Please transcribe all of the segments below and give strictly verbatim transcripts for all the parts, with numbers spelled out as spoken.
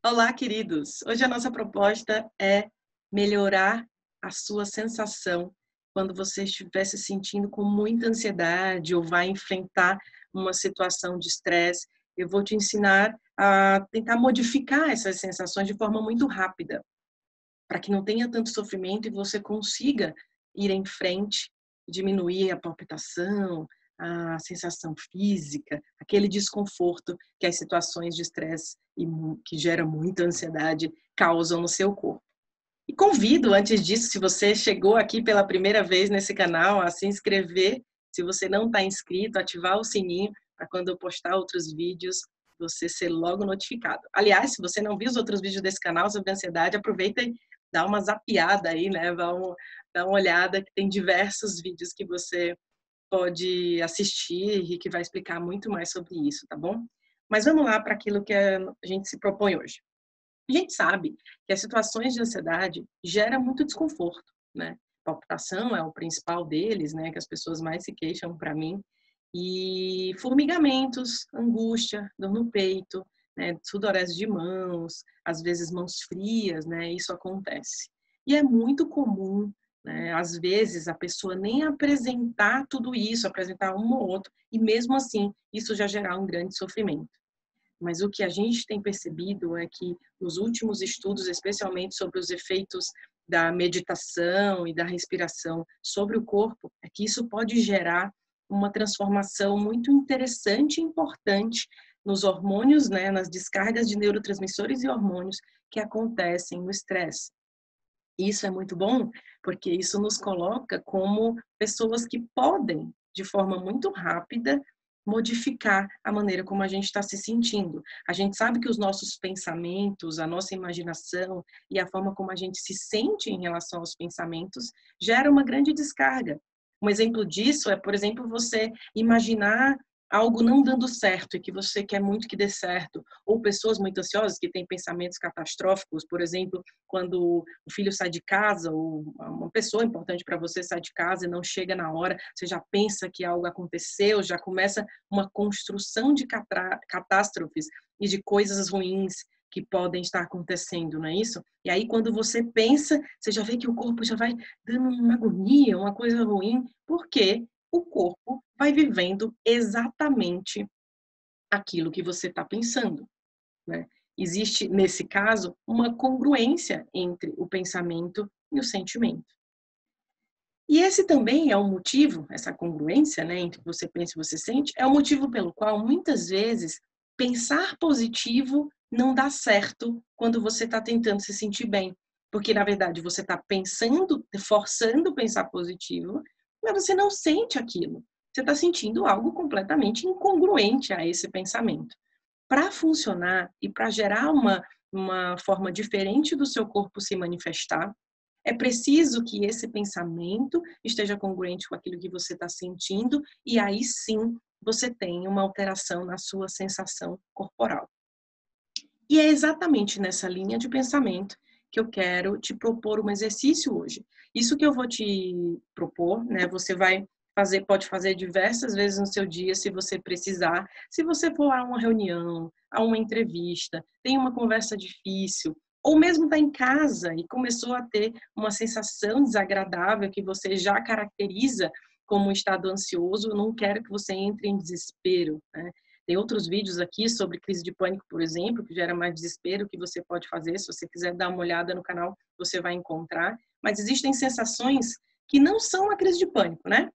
Olá, queridos! Hoje a nossa proposta é melhorar a sua sensação quando você estiver se sentindo com muita ansiedade ou vai enfrentar uma situação de estresse. Eu vou te ensinar a tentar modificar essas sensações de forma muito rápida, para que não tenha tanto sofrimento e você consiga ir em frente, diminuir a palpitação, a sensação física, aquele desconforto que as situações de estresse e que gera muita ansiedade causam no seu corpo. E convido, antes disso, se você chegou aqui pela primeira vez nesse canal, a se inscrever. Se você não está inscrito, ativar o sininho para quando eu postar outros vídeos, você ser logo notificado. Aliás, se você não viu os outros vídeos desse canal sobre ansiedade, aproveita e dá uma zapiada aí, né? Dá, um, dá uma olhada, que tem diversos vídeos que você pode assistir e que vai explicar muito mais sobre isso, tá bom? Mas vamos lá para aquilo que a gente se propõe hoje. A gente sabe que as situações de ansiedade geram muito desconforto, né? Palpitação é o principal deles, né? Que as pessoas mais se queixam para mim. E formigamentos, angústia, dor no peito, né? Sudorese de mãos, às vezes mãos frias, né? Isso acontece. E é muito comum, né? Às vezes a pessoa nem apresentar tudo isso, apresentar um ou outro, e mesmo assim isso já gerar um grande sofrimento. Mas o que a gente tem percebido é que nos últimos estudos, especialmente sobre os efeitos da meditação e da respiração sobre o corpo, é que isso pode gerar uma transformação muito interessante e importante nos hormônios, né, nas descargas de neurotransmissores e hormônios que acontecem no estresse. Isso é muito bom, porque isso nos coloca como pessoas que podem, de forma muito rápida, modificar a maneira como a gente está se sentindo. A gente sabe que os nossos pensamentos, a nossa imaginação e a forma como a gente se sente em relação aos pensamentos gera uma grande descarga. Um exemplo disso é, por exemplo, você imaginar algo não dando certo e que você quer muito que dê certo, ou pessoas muito ansiosas que têm pensamentos catastróficos, por exemplo, quando o filho sai de casa ou uma pessoa importante para você sai de casa e não chega na hora, você já pensa que algo aconteceu, já começa uma construção de catástrofes e de coisas ruins que podem estar acontecendo, não é isso? E aí quando você pensa, você já vê que o corpo já vai dando uma agonia, uma coisa ruim, porque o corpo vai vivendo exatamente aquilo que você está pensando, né? Existe, nesse caso, uma congruência entre o pensamento e o sentimento. E esse também é um motivo, essa congruência, né, entre o que você pensa e você sente, é o motivo pelo qual, muitas vezes, pensar positivo não dá certo quando você está tentando se sentir bem. Porque, na verdade, você está pensando, forçando pensar positivo, mas você não sente aquilo. Você está sentindo algo completamente incongruente a esse pensamento. Para funcionar e para gerar uma, uma forma diferente do seu corpo se manifestar, é preciso que esse pensamento esteja congruente com aquilo que você está sentindo e aí sim você tem uma alteração na sua sensação corporal. E é exatamente nessa linha de pensamento que eu quero te propor um exercício hoje. Isso que eu vou te propor, né? Você vai fazer, pode fazer diversas vezes no seu dia, se você precisar. Se você for a uma reunião, a uma entrevista, tem uma conversa difícil, ou mesmo está em casa e começou a ter uma sensação desagradável que você já caracteriza como um estado ansioso, eu não quero que você entre em desespero, né? Tem outros vídeos aqui sobre crise de pânico, por exemplo, que gera mais desespero, que você pode fazer. Se você quiser dar uma olhada no canal, você vai encontrar. Mas existem sensações que não são a crise de pânico, né?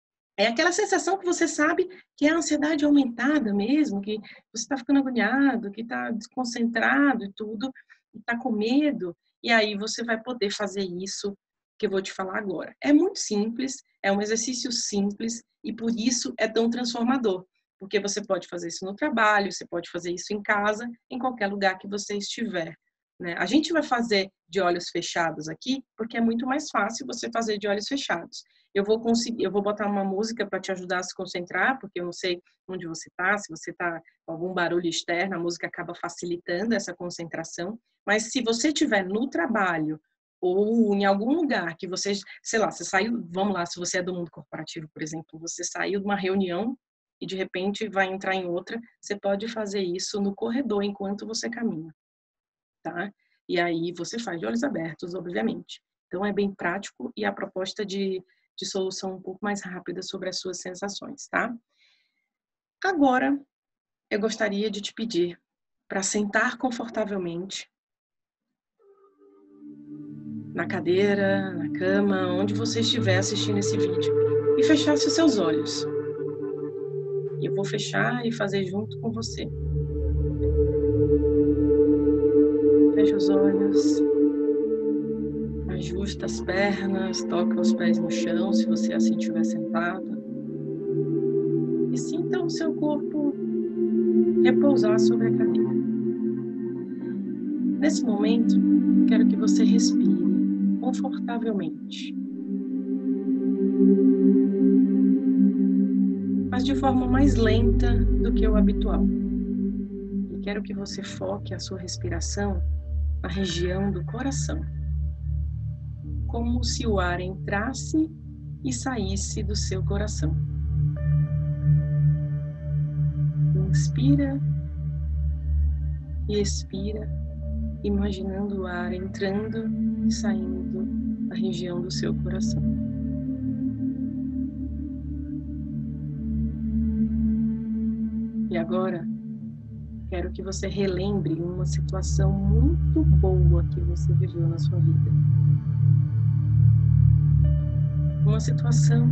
É aquela sensação que você sabe que é a ansiedade aumentada mesmo, que você está ficando agoniado, que está desconcentrado e tudo, e está com medo. E aí você vai poder fazer isso que eu vou te falar agora. É muito simples, é um exercício simples e por isso é tão transformador. Porque você pode fazer isso no trabalho, você pode fazer isso em casa, em qualquer lugar que você estiver, né? A gente vai fazer de olhos fechados aqui, porque é muito mais fácil você fazer de olhos fechados. Eu vou conseguir, eu vou botar uma música para te ajudar a se concentrar, porque eu não sei onde você está, se você está com algum barulho externo, a música acaba facilitando essa concentração. Mas se você estiver no trabalho ou em algum lugar que você, sei lá, você saiu, vamos lá, se você é do mundo corporativo, por exemplo, você saiu de uma reunião e de repente vai entrar em outra, você pode fazer isso no corredor enquanto você caminha. tá? E aí você faz de olhos abertos, obviamente. Então é bem prático e a proposta de, de solução um pouco mais rápida sobre as suas sensações, tá? Agora, eu gostaria de te pedir para sentar confortavelmente na cadeira, na cama, onde você estiver assistindo esse vídeo e fechasse os seus olhos. Eu vou fechar e fazer junto com você. Fecha os olhos, ajusta as pernas, toca os pés no chão, se você assim estiver sentado. E sinta o seu corpo repousar sobre a cadeira. Nesse momento, quero que você respire confortavelmente. Mas de forma mais lenta do que o habitual. E quero que você foque a sua respiração na região do coração. Como se o ar entrasse e saísse do seu coração. Inspira e expira, imaginando o ar entrando e saindo da região do seu coração. E agora, quero que você relembre uma situação muito boa que você viveu na sua vida. Uma situação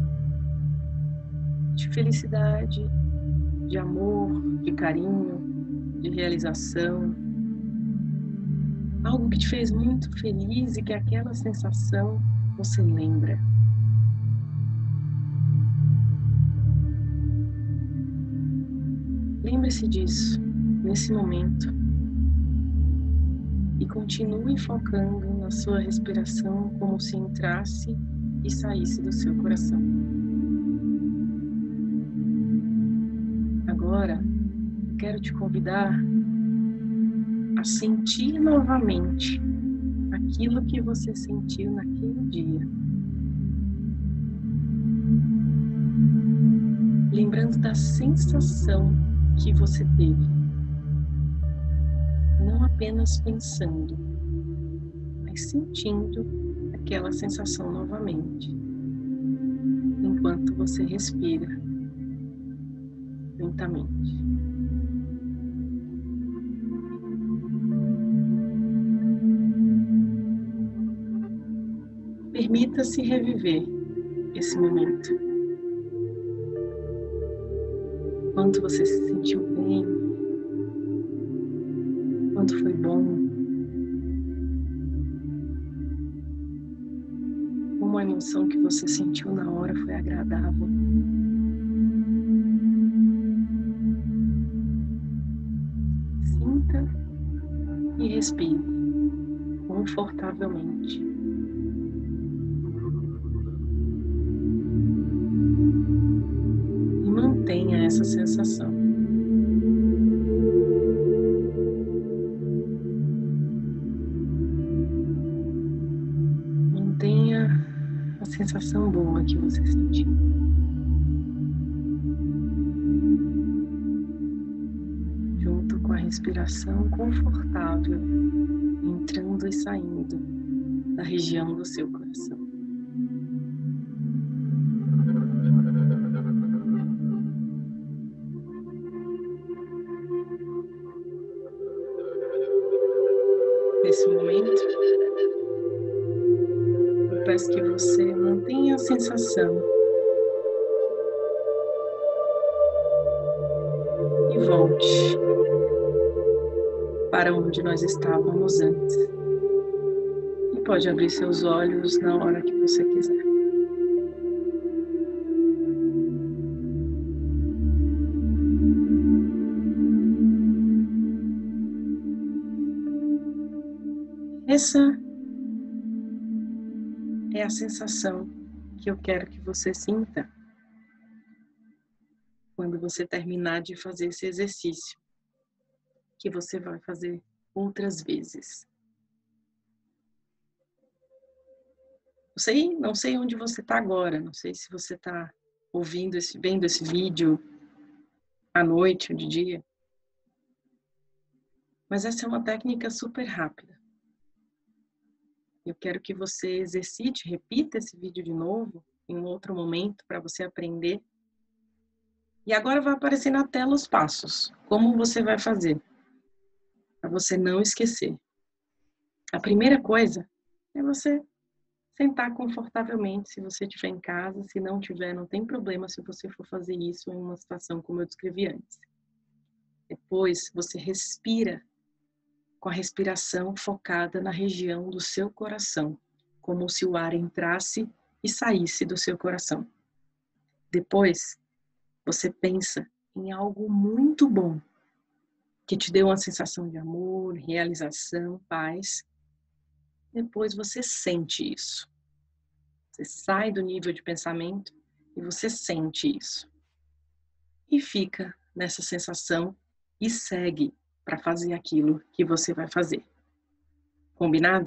de felicidade, de amor, de carinho, de realização. Algo que te fez muito feliz e que aquela sensação você lembra. Lembre-se disso, nesse momento. E continue focando na sua respiração como se entrasse e saísse do seu coração. Agora, eu quero te convidar a sentir novamente aquilo que você sentiu naquele dia. Lembrando da sensação que você teve. Não apenas pensando, mas sentindo aquela sensação novamente. Enquanto você respira lentamente. Permita-se reviver esse momento. Quanto você se sentiu bem, quanto foi bom, como a emoção que você sentiu na hora foi agradável. Sinta e respire confortavelmente. Mantenha essa sensação. Mantenha a sensação boa que você sentiu. Junto com a respiração confortável, entrando e saindo da região do seu coração. Nesse momento, eu peço que você mantenha a sensação e volte para onde nós estávamos antes. E pode abrir seus olhos na hora que você quiser. Essa é a sensação que eu quero que você sinta quando você terminar de fazer esse exercício, que você vai fazer outras vezes. Não sei, não sei onde você está agora, não sei se você está ouvindo, esse, vendo esse vídeo à noite ou de dia, Mas essa é uma técnica super rápida. Eu quero que você exercite, repita esse vídeo de novo, em um outro momento, para você aprender. E agora vai aparecer na tela os passos. Como você vai fazer? Para você não esquecer. A primeira coisa é você sentar confortavelmente, se você estiver em casa. Se não tiver, não tem problema se você for fazer isso em uma situação como eu descrevi antes. Depois, você respira com a respiração focada na região do seu coração, como se o ar entrasse e saísse do seu coração. Depois, você pensa em algo muito bom, que te deu uma sensação de amor, realização, paz. Depois você sente isso. Você sai do nível de pensamento e você sente isso. E fica nessa sensação e segue para fazer aquilo que você vai fazer. Combinado?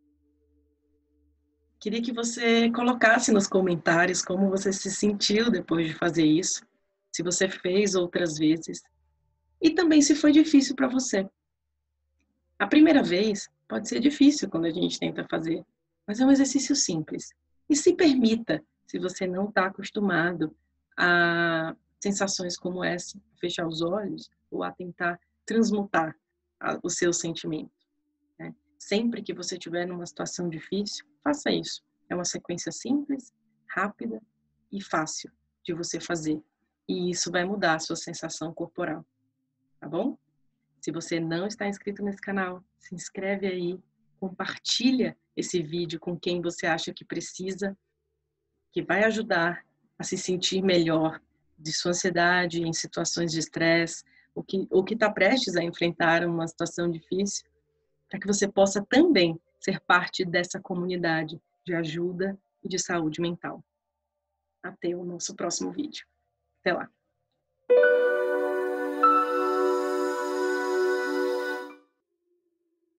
Queria que você colocasse nos comentários como você se sentiu depois de fazer isso, se você fez outras vezes, e também se foi difícil para você. A primeira vez pode ser difícil quando a gente tenta fazer, mas é um exercício simples. E se permita, se você não está acostumado a sensações como essa, fechar os olhos ou a tentar transmutar o seu sentimento. Né? Sempre que você estiver numa situação difícil, faça isso. É uma sequência simples, rápida e fácil de você fazer. E isso vai mudar a sua sensação corporal. Tá bom? Se você não está inscrito nesse canal, se inscreve aí, compartilha esse vídeo com quem você acha que precisa, que vai ajudar a se sentir melhor de sua ansiedade em situações de estresse, ou que ou que está prestes a enfrentar uma situação difícil, para que você possa também ser parte dessa comunidade de ajuda e de saúde mental. Até o nosso próximo vídeo. Até lá!